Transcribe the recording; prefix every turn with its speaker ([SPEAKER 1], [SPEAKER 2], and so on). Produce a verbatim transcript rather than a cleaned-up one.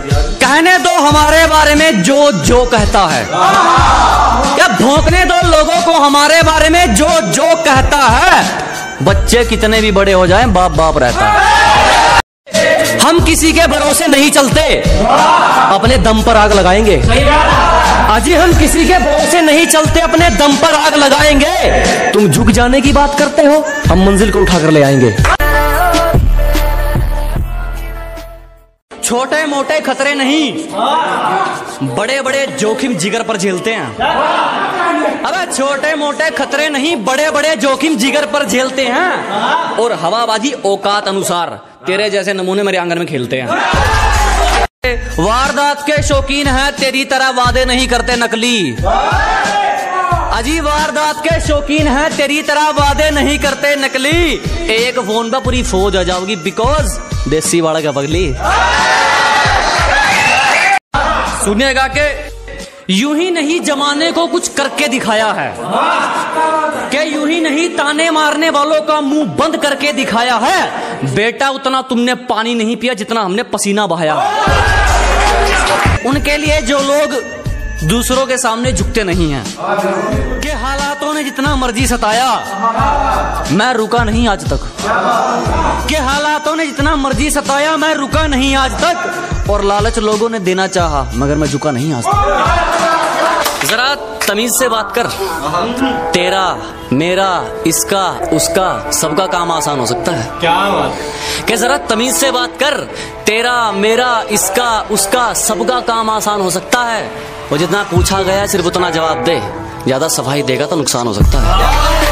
[SPEAKER 1] कहने दो हमारे बारे में जो जो कहता है, या भौंकने दो लोगों को हमारे बारे में जो जो कहता है। बच्चे कितने भी बड़े हो जाएं, बाप बाप रहता है। हम किसी के भरोसे नहीं चलते, अपने दम पर आग लगाएंगे। अजी हम किसी के भरोसे नहीं चलते, अपने दम पर आग लगाएंगे। तुम झुक जाने की बात करते हो, हम मंजिल को उठाकर ले आएंगे। छोटे मोटे खतरे नहीं, बड़े बड़े जोखिम जिगर पर झेलते हैं। अबे छोटे मोटे खतरे नहीं, बड़े बड़े जोखिम जिगर पर झेलते हैं। और हवाबाजी औकात अनुसार तेरे जैसे नमूने मेरे आंगन में खेलते हैं। वारदात के शौकीन हैं, तेरी तरह वादे नहीं करते नकली। अजी वारदात के शौकीन हैं, तेरी तरह वादे नहीं करते नकली। एक फोन पर पूरी फौज आ जाओगी, बिकॉज देसी वाला का पगली। सुनिएगा कि यूं ही नहीं जमाने को कुछ करके दिखाया है, कि यूं ही नहीं ताने मारने वालों का मुंह बंद करके दिखाया है। बेटा उतना तुमने पानी नहीं पिया जितना हमने पसीना बहाया। उनके लिए जो लोग दूसरों के सामने झुकते नहीं हैं, कि हालातों ने जितना मर्जी सताया, मैं रुका नहीं आज तक। कि हालातों ने जितना मर्जी सताया, मैं रुका नहीं आज तक। और लालच लोगों ने देना चाहा, मगर मैं झुका नहीं आज तक। जरा तमीज से बात कर। तेरा, मेरा, इसका, उसका, सबका काम आसान हो सकता है।
[SPEAKER 2] क्या बात?
[SPEAKER 1] कि जरा तमीज से बात कर। तेरा, मेरा, इसका, उसका, सबका काम आसान हो सकता है। और जितना पूछा गया सिर्फ उतना जवाब दे। ज्यादा सफाई देगा तो नुकसान हो सकता है।